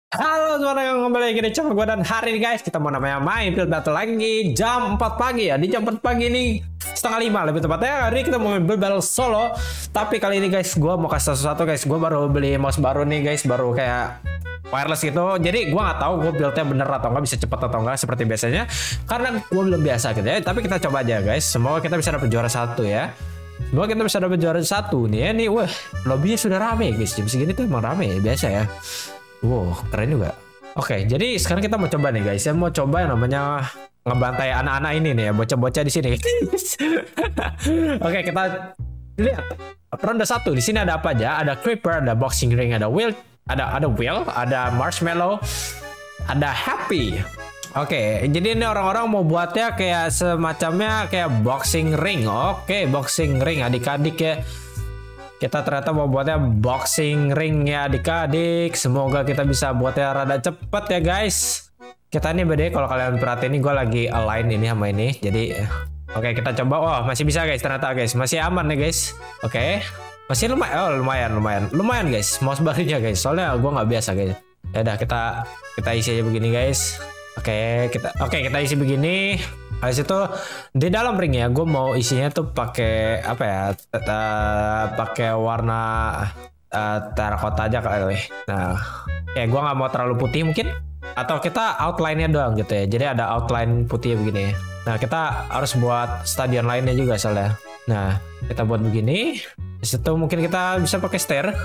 Halo semuanya, yang kembali lagi di channel gue. Dan hari ini guys, kita mau namanya main Build Battle lagi jam 4 pagi ya. Di jam 4 pagi ini setengah 5 lebih tepatnya. Hari ini kita mau main Build Battle solo. Tapi kali ini guys, gue mau kasih sesuatu guys. Gue baru beli mouse baru nih guys, baru kayak wireless gitu. Jadi gue nggak tahu gue buildnya bener atau nggak, bisa cepat atau nggak seperti biasanya. Karena gue belum biasa gitu ya. Tapi kita coba aja guys. Semoga kita bisa dapat juara satu ya. Semoga kita bisa dapat juara satu nih ya. Nih, wah, lobbynya sudah rame guys. Jam segini tuh emang rame ya, biasa ya. Wow, keren juga. Oke, jadi sekarang kita mau coba nih guys. Saya mau coba yang namanya ngebantai anak-anak ini nih ya, bocah-bocah di sini. Oke, kita lihat ronde 1. Di sini ada apa aja? Ada creeper, ada boxing ring, ada wheel, ada wheel, ada marshmallow, ada happy. Oke, jadi ini orang-orang mau buatnya kayak semacamnya kayak boxing ring. Oke, boxing ring adik-adik ya. Kita ternyata mau buatnya boxing ring ya adik-adik. Semoga kita bisa buatnya rada cepet ya guys. Kita ini beda kalau kalian perhatiin ini gue lagi align ini sama ini. Jadi oke, kita coba. Oh, masih bisa guys ternyata guys. Masih aman nih guys. Oke. Masih lumayan. Oh, lumayan guys. Mouse barunya guys. Soalnya gue nggak biasa guys. Ya udah, kita isi aja begini guys. Oke, kita isi begini. Habis itu di dalam ring ya, gue mau isinya tuh pakai apa ya? Pakai warna terakota aja kali. Nah, gue nggak mau terlalu putih mungkin, atau kita outline-nya doang gitu ya. Jadi ada outline putih begini. Nah, kita harus buat stadion lainnya juga soalnya. Nah, kita buat begini. Habis itu mungkin kita bisa pakai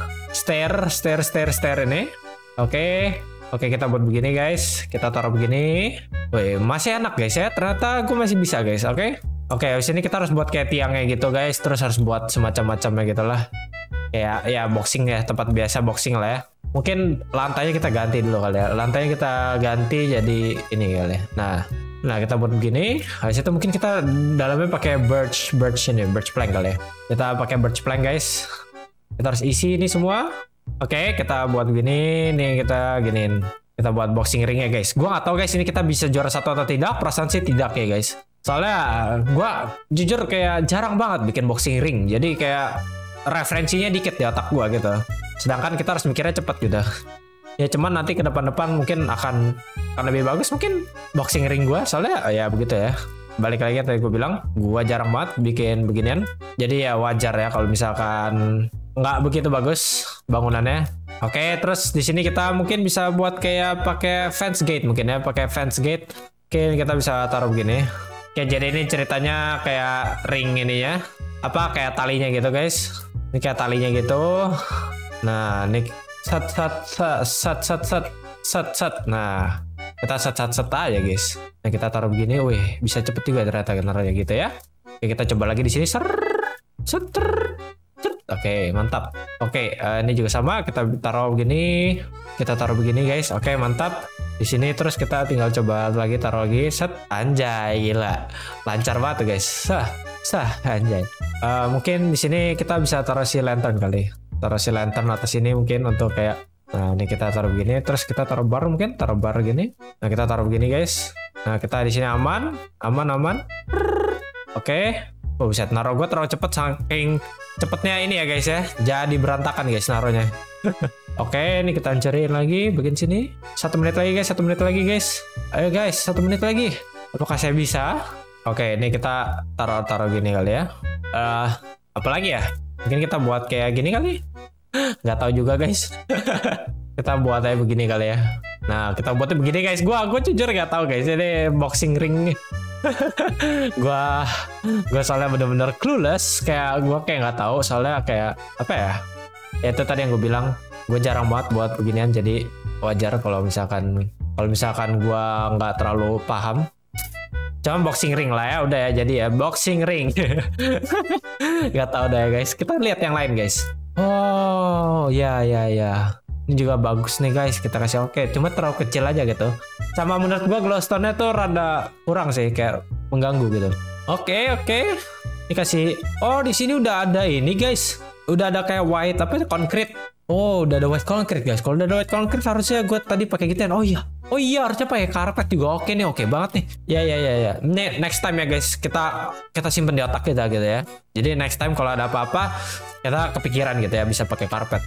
stair ini. Oke, kita buat begini guys. Kita taruh begini. Wih, masih enak guys ya. Ternyata gue masih bisa guys. Oke, habis ini kita harus buat kayak tiangnya gitu guys. Terus harus buat semacam-macamnya gitu lah. Kayak ya boxing ya, tempat biasa boxing lah ya. Mungkin lantainya kita ganti dulu kali ya. Lantainya kita ganti jadi ini kali ya. Nah kita buat begini. Habis itu mungkin kita dalamnya pakai birch plank kali ya. Kita pakai birch plank guys. Kita harus isi ini semua. Oke, kita buat gini, nih kita giniin. Kita buat boxing ring ya guys. Gua nggak tahu guys ini kita bisa juara satu atau tidak. Perasaan sih tidak ya guys. Soalnya gua jujur kayak jarang banget bikin boxing ring. Jadi kayak referensinya dikit di otak gua gitu. Sedangkan kita harus mikirnya cepet gitu. Ya cuman nanti ke depan-depan mungkin akan lebih bagus mungkin boxing ring gua. Soalnya ya begitu ya. Balik lagi yang tadi gue bilang, gua jarang banget bikin beginian. Jadi ya wajar ya kalau misalkan nggak begitu bagus bangunannya. Oke, terus di sini kita mungkin bisa buat kayak pakai fence gate mungkin ya, pakai fence gate. Oke, kita bisa taruh begini. Oke, jadi ini ceritanya kayak ring ini ya. Apa kayak talinya gitu guys. Ini kayak talinya gitu. Nah, ini set. Nah, kita set aja guys. Nah, kita taruh begini. Wih, bisa cepet juga ternyata naruhnya gitu ya. Oke, kita coba lagi di sini. Oke, mantap. Oke, ini juga sama. Kita taruh begini. Kita taruh begini guys. Oke, mantap. Di sini terus kita tinggal coba lagi taruh lagi. Set, anjay, gila. Lancar banget tuh guys. Anjay. Mungkin di sini kita bisa taruh si lantern kali. Taruh si lantern atas sini mungkin untuk kayak. Nah, ini kita taruh begini. Terus kita taruh bar mungkin, taruh bar gini. Nah, kita taruh begini guys. Nah, kita di sini aman. Oke. Oh, bisa naruh gue terlalu cepet saking cepetnya ini ya guys ya. Jadi berantakan guys naruhnya. Oke, ini kita hancurin lagi bagian sini. 1 menit lagi guys, 1 menit lagi guys. Ayo guys, 1 menit lagi. Apakah saya bisa? Oke, ini kita taruh gini kali ya. Apalagi ya? Mungkin kita buat kayak gini kali. Nggak tahu juga guys. Kita buat aja begini kali ya. Nah, kita buatnya begini guys. Gue jujur nggak tahu guys. Ini boxing ring. Gua soalnya bener-bener clueless, kayak gue kayak nggak tahu soalnya kayak apa ya, itu tadi yang gue bilang gue jarang banget buat beginian, jadi wajar kalau misalkan gue nggak terlalu paham. Cuma boxing ring lah ya, udah ya, jadi ya boxing ring. Nggak tahu deh ya guys, kita lihat yang lain guys. Oh ya, ini juga bagus nih guys, kita kasih oke. Cuma terlalu kecil aja gitu. Sama menurut gua glowstone-nya tuh rada kurang sih, kayak mengganggu gitu. Oke. Ini kasih. Oh, di sini udah ada ini guys. Udah ada kayak white apa concrete. Oh, udah ada white concrete guys. Kalau udah ada white concrete harusnya gue tadi pakai gituan. Oh iya, harusnya pakai karpet juga. Oke nih, oke banget nih. Ya. Next time ya guys, kita simpen di otak kita gitu ya. Jadi next time kalau ada apa-apa kita kepikiran gitu ya, bisa pakai karpet.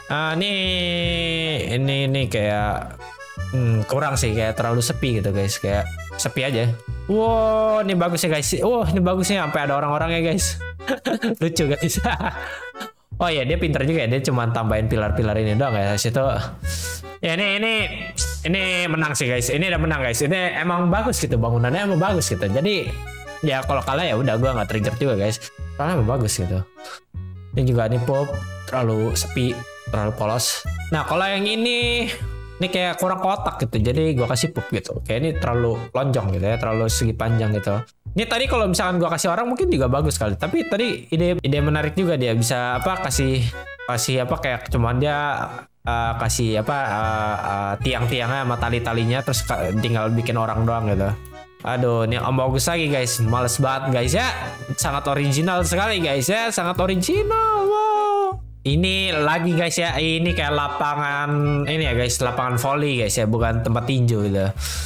Ini kayak kurang sih, kayak terlalu sepi gitu guys, kayak sepi aja. Wow, ini bagus ya guys. Ini bagusnya sampai ada orang-orangnya guys. Lucu guys. Oh ya, dia pinter juga ya, dia cuma tambahin pilar-pilar ini doang ya situ. Ya ini menang sih guys. Ini udah menang guys. Ini emang bagus gitu, bangunannya emang bagus gitu. Jadi ya kalau kalah ya udah, gua nggak trigger juga guys. Karena emang bagus gitu. Ini juga nih pop terlalu sepi, terlalu polos. Nah kalau yang ini kayak kurang kotak gitu, jadi gua kasih pop gitu. Kayak ini terlalu lonjong gitu ya, terlalu segi panjang gitu. Ini tadi kalau misalkan gua kasih orang mungkin juga bagus kali. Tapi tadi ide menarik juga, dia bisa apa kasih apa kayak cuman dia kasih apa tiang-tiangnya sama tali-talinya terus tinggal bikin orang doang gitu. Aduh, ini bagus lagi guys. Males banget guys ya. Sangat original sekali guys ya, sangat original. Wow. Ini lagi guys ya, ini kayak lapangan ini ya guys, lapangan volley guys ya, bukan tempat tinju gitu.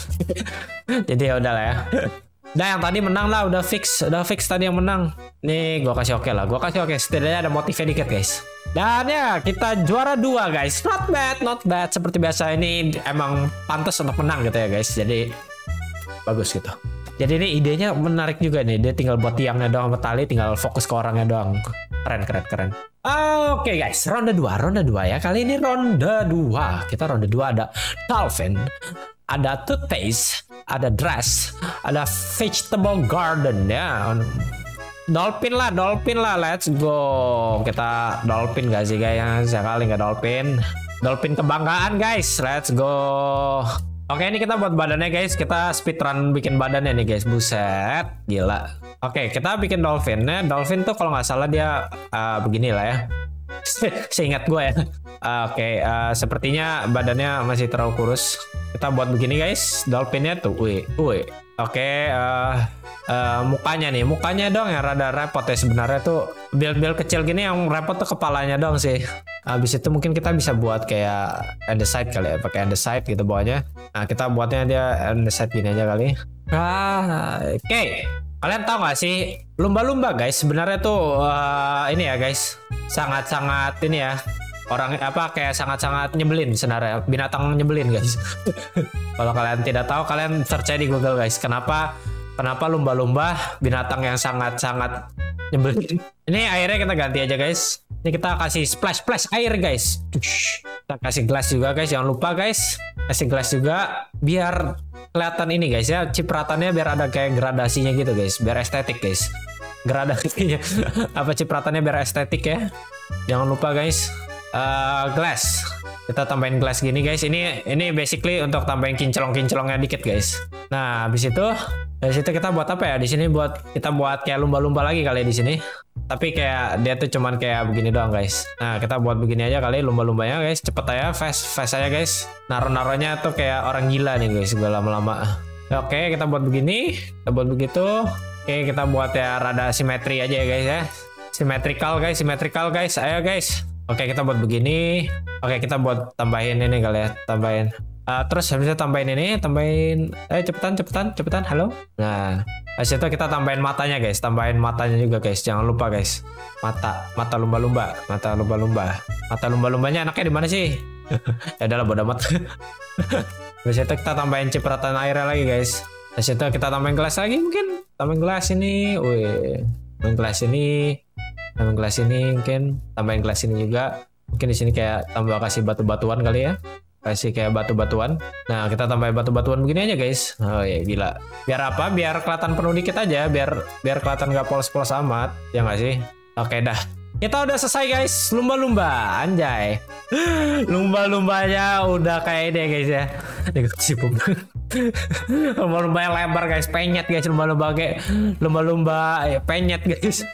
Jadi ya udahlah ya. Nah yang tadi menang lah, udah fix tadi yang menang. Nih gua kasih oke lah, setidaknya ada motifnya dikit guys. Dan ya kita juara 2 guys, not bad. Seperti biasa ini emang pantas untuk menang gitu ya guys. Jadi bagus gitu. Jadi ini idenya menarik juga nih, dia tinggal buat tiangnya doang sama tali, tinggal fokus ke orangnya doang. Keren. Oke guys, ronde 2 ya. Kali ini ronde 2. Kita ronde 2 ada Dolphin, ada Toothpaste, ada Dress, ada Vegetable Garden ya. Dolphin lah, let's go. Kita Dolphin gak sih guys? Sekali nggak Dolphin kebanggaan guys, let's go. Oke, ini kita buat badannya guys. Kita speedrun bikin badannya nih guys. Buset, gila. Oke, kita bikin dolphinnya. Dolphin tuh kalau nggak salah dia beginilah ya. Seingat gue ya. Oke, sepertinya badannya masih terlalu kurus. Kita buat begini guys. Dolphinnya tuh, wih. Oke, mukanya dong yang rada repot ya sebenarnya tuh. Build kecil gini yang repot tuh kepalanya dong sih. Habis itu mungkin kita bisa buat kayak andesite kali ya, pakai andesite gitu bawahnya. Nah kita buatnya dia andesite gini aja kali. Oke. Kalian tahu gak sih lumba-lumba guys sebenarnya tuh ini ya guys, sangat-sangat ini ya, orang apa kayak sangat-sangat nyebelin sebenarnya, binatang nyebelin guys. Kalau kalian tidak tahu, kalian search aja di Google guys, kenapa lumba-lumba binatang yang sangat-sangat nyebelin. Ini airnya kita ganti aja guys. Ini kita kasih splash air guys. Kita kasih gelas juga guys, jangan lupa guys. Kasih gelas juga biar kelihatan ini guys ya, cipratannya biar ada kayak gradasinya gitu guys, biar estetik guys. Gradasinya apa cipratannya biar estetik ya. Jangan lupa guys. Glass. Kita tambahin glass gini guys. Ini basically untuk tambahin kinclong-kinclongnya dikit guys. Nah, habis itu dari situ kita buat apa ya? Di sini kita buat kayak lumba-lumba lagi kali di sini. Tapi kayak dia tuh cuman kayak begini doang guys. Nah, kita buat begini aja kali lumba-lumbanya guys. Cepet aja, fast aja guys. Naruh-naruhnya tuh kayak orang gila nih guys, gue lama-lama. Oke, kita buat begini. Kita buat begitu. Oke, kita buat ya rada simetri aja ya guys ya. Symmetrical guys. Ayo guys. Oke, kita buat begini. Oke, kita buat tambahin ini kali ya, tambahin. Terus habisnya tambahin ini, cepetan, halo. Nah, habis itu kita tambahin matanya guys, tambahin matanya juga guys. Jangan lupa guys, mata lumba-lumba, mata lumba-lumbanya anaknya di mana sih? Ya udahlah bodo amat. Habis itu kita tambahin cipratan airnya lagi guys. Habis itu kita tambahin gelas lagi mungkin, tambahin gelas ini, tambahin gelas ini mungkin, tambahin gelas ini juga. Mungkin di sini kayak tambah kasih batu-batuan kali ya. Kasih kayak batu-batuan. Nah, kita tambahin batu-batuan begini aja guys. Oh ya gila. Biar apa? Biar kelihatan penuh dikit aja, biar kelihatan gak polos-polos amat. Ya nggak sih? Oke dah. Kita udah selesai guys. Lumba-lumba, anjay. Lumba-lumbanya udah kayak ini guys ya. Lumba-lumba yang lebar guys, penyet guys, lumba-lumba kayak lumba-lumba penyet guys.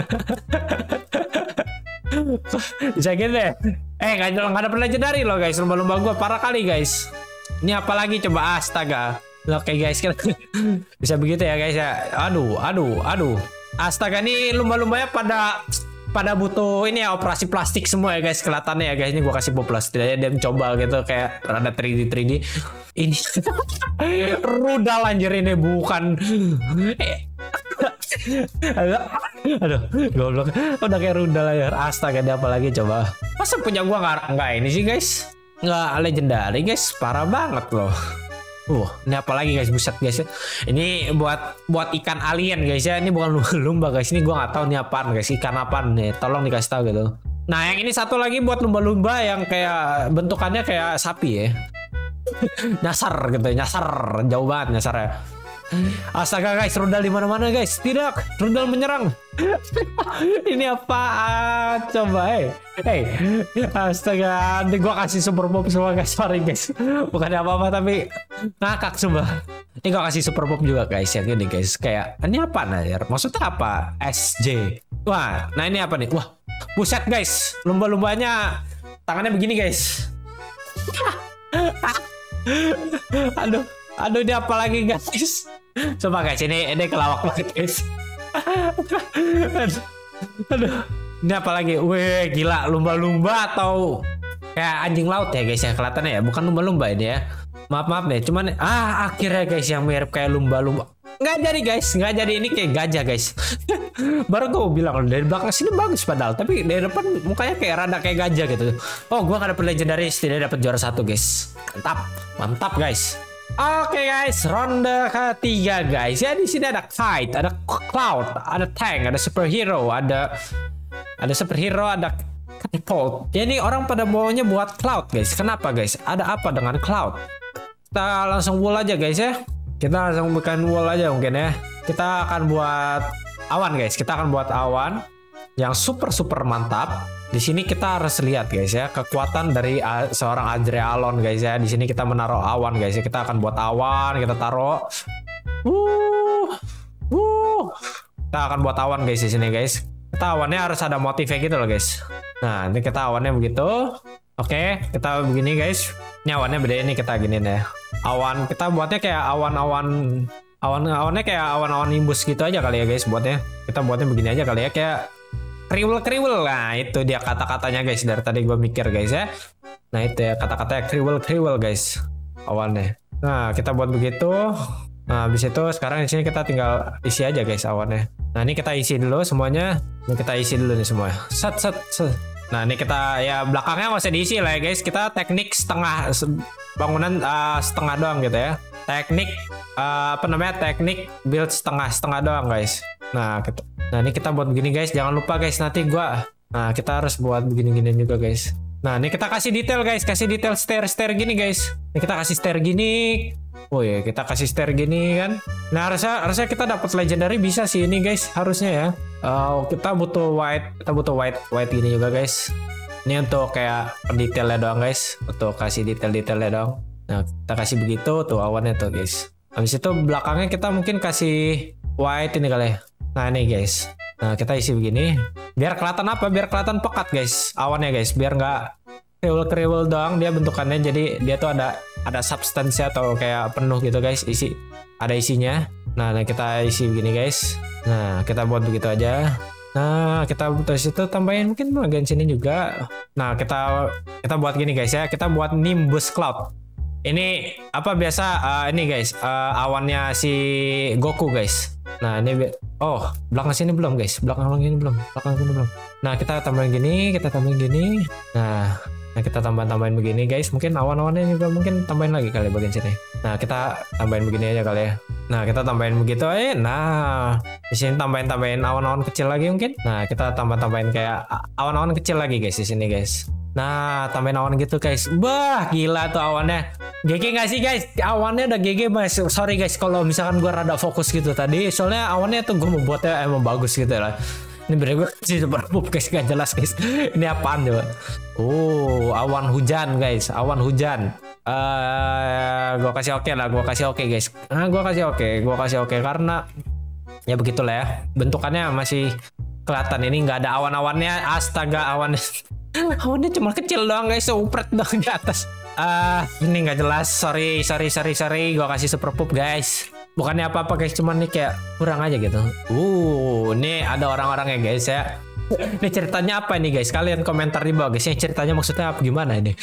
Bisa gitu deh. Nggak ada legendary loh guys, lumba-lumba gue parah kali guys. Ini apalagi coba, astaga. Oke guys, bisa begitu ya guys ya. Aduh. Astaga, nih lumba-lumbanya pada butuh ini ya, operasi plastik semua ya guys, kelihatannya ya guys. Ini gue kasih poplas, setidaknya dia mencoba gitu kayak rada 3D. Ini rudal anjir, ini bukan. Aduh, goblok. Udah kayak rudal aja. Astaga, ada apa lagi coba? Masa punya gua nggak ini sih guys? Nggak legendary guys, parah banget loh. Ini apa lagi guys, buset guys. Ini buat ikan alien guys ya. Ini bukan lumba guys. Ini gua nggak tahu nih apaan guys. Ikan apaan nih? Tolong dikasih tahu gitu. Nah yang ini satu lagi buat lumba-lumba yang kayak bentukannya kayak sapi ya. Nyasar gitu, nyasar jauh banget nyasar ya. Astaga guys, rudal di mana-mana guys. Tidak, rudal menyerang. Ini apa? Coba, astaga, ini gua kasih super pop semua guys. Sorry guys, bukan apa-apa tapi ngakak sumpah. Ini gua kasih super pop juga guys. Yang ini guys, kayak ini apa nih? Maksudnya apa? SJ. Wah, nah ini apa nih? Wah, buset guys, lumba-lumbanya tangannya begini guys. Aduh, ini apa lagi guys? Coba guys, ini kelawak banget guys. Aduh, ini apa lagi? Wih, gila, lumba-lumba atau kayak anjing laut ya guys ya kelihatannya ya, bukan lumba-lumba ini ya. Maaf nih, cuman akhirnya guys yang mirip kayak lumba-lumba. Nggak jadi guys, nggak jadi, ini kayak gajah guys. Baru gue bilang dari belakang sini bagus padahal, tapi dari depan mukanya kayak rada kayak gajah gitu. Oh, gue nggak dapet legendaris, tidak dapat juara 1 guys. Mantap guys. Oke guys, ronde ketiga guys. Ya di sini ada kite, ada cloud, ada tank, ada superhero, ada superhero, ada catapult. Jadi orang pada bawahnya buat cloud guys. Kenapa guys? Ada apa dengan cloud? Kita langsung wool aja guys ya. Kita langsung bukan wool aja mungkin ya. Kita akan buat awan guys. Kita akan buat awan yang super mantap. Di sini kita harus lihat guys ya kekuatan dari seorang Adrealon guys ya. Di sini kita menaruh awan guys ya. Kita akan buat awan, kita taruh. Kita akan buat awan guys di sini guys. Kita awannya harus ada motifnya gitu loh guys. Nah, ini kita awannya begitu. Oke, kita begini guys. Ini awannya beda, ini kita giniin ya. Awan kita buatnya kayak awannya kayak awan-awan nimbus gitu aja kali ya guys buatnya. Kita buatnya begini aja kali ya, kayak kriwel. Nah itu dia kata-katanya guys, dari tadi gue mikir guys ya. Nah itu ya kata-katanya kriwel guys awannya. Nah kita buat begitu. Nah habis itu sekarang di sini kita tinggal isi aja guys awannya. Nah ini kita isi dulu semuanya. Ini kita isi dulu nih semua. Set. Nah ini kita ya belakangnya nggak usah diisi lah ya guys. Kita teknik setengah bangunan setengah doang gitu ya. Teknik teknik build setengah doang guys. Nah ini kita buat begini guys. Jangan lupa guys nanti nah kita harus buat begini-gini juga guys. Nah ini kita kasih detail guys. Kasih detail stair gini guys. Ini kita kasih stair gini. Oh ya kita kasih stair gini kan. Nah harusnya kita dapat legendary bisa sih ini guys. Harusnya ya. Kita butuh white. Kita butuh white gini juga guys. Ini untuk kayak detailnya doang guys. Untuk kasih detailnya doang. Nah kita kasih begitu tuh awannya tuh guys. Habis itu belakangnya kita mungkin kasih white ini kali ya. Nah ini guys. Nah kita isi begini. Biar kelihatan apa? Biar kelihatan pekat guys awannya guys. Biar nggak kriwel doang dia bentukannya. Jadi dia tuh ada substansi atau kayak penuh gitu guys. Ada isinya. Nah kita isi begini guys. Nah kita buat begitu aja. Nah kita terus itu tambahin mungkin bagian sini juga. Nah kita buat gini guys ya. Kita buat nimbus cloud. Ini apa biasa ini guys awannya si Goku guys. Nah ini belakang sini belum guys. Belakang sini belum. Nah kita tambahin gini. Nah kita tambahin begini guys. Mungkin awan-awannya juga mungkin tambahin lagi kali bagian sini. Nah kita tambahin begini aja kali ya. Nah kita tambahin begitu aja. Nah di sini tambahin awan-awan kecil lagi mungkin. Nah kita tambahin kayak awan-awan kecil lagi guys di sini guys. Nah tambahin awan gitu guys. Bah gila tuh awannya. GG nggak sih guys? Awannya udah GG mas. Sorry guys kalau misalkan gue rada fokus gitu tadi. Soalnya awannya tuh gue membuatnya emang bagus gitu lah. Ini bener gue kasih super pop guys, gak jelas guys. Ini apaan coba? Awan hujan guys, awan hujan. Gue kasih oke lah, gue kasih oke guys. Gue kasih oke karena ya begitulah ya. Bentukannya masih kelihatan, ini nggak ada awan-awannya. Astaga awannya cuma kecil doang guys, seupret doang di atas. Ini nggak jelas. Sorry. Gue kasih super pop guys. Bukannya apa-apa guys, cuman nih kayak kurang aja gitu. Ini ada orang-orang ya guys ya. Ini ceritanya apa nih guys? Kalian komentar di bawah guys. Ini ceritanya maksudnya apa gimana ini?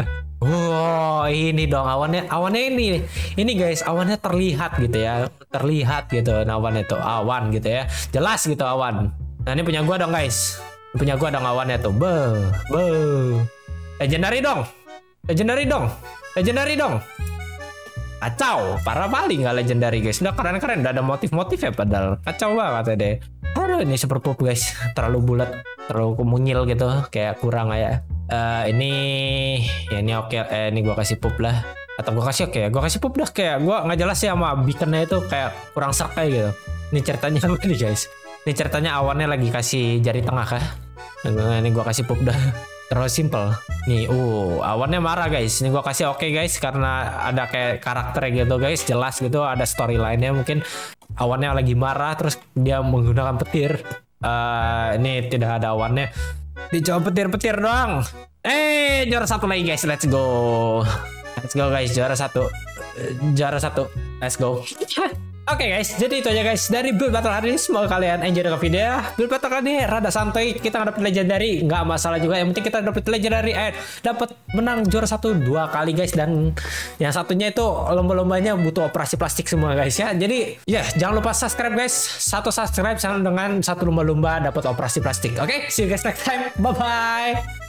Ini dong awannya ini guys, awannya terlihat gitu ya. Terlihat gitu awannya tuh, awan gitu ya. Jelas gitu awan. Nah, ini punya gua dong guys. Punya gua ada ngawannya tuh. Be. Legendary dong. Legendary dong. Legendary dong. Kacau, parah paling nggak legendary guys. Udah keren-keren, udah ada motif-motif ya padahal. Kacau banget ya deh. Aduh, ini super pup guys, terlalu bulat, terlalu mungil gitu, kayak kurang ya. Ini ya ini oke. Ini gua kasih pup lah. Atau gua kasih oke, gua kasih pup dah, kayak gua nggak jelas ya sama beaconnya itu kayak kurang serk kayak gitu. Ini ceritanya apa nih guys? Ini ceritanya awannya lagi kasih jari tengah kah? Ini gua kasih pup dah. Terlalu simple. Nih, awannya marah guys. Ini gua kasih oke guys karena ada kayak karakternya gitu guys, jelas gitu, ada storyline-nya mungkin. Awannya lagi marah terus dia menggunakan petir. Ini tidak ada awannya. Dicoba petir-petir doang. Juara satu lagi guys. Let's go. Let's go guys, juara satu. Juara satu. Let's go. Oke guys, jadi itu aja guys dari build battle hari ini. Semoga kalian enjoy dengan video. Build battle kali ini rada santai, kita nggak dapet legendary, nggak masalah juga. Yang penting kita dapet legendary, dapat menang juara 1 2 kali guys. Dan yang satunya itu lomba-lombanya butuh operasi plastik semua guys ya. Jadi ya jangan lupa subscribe guys. 1 subscribe sama dengan 1 lomba-lomba dapat operasi plastik. Oke, see you guys next time. Bye bye.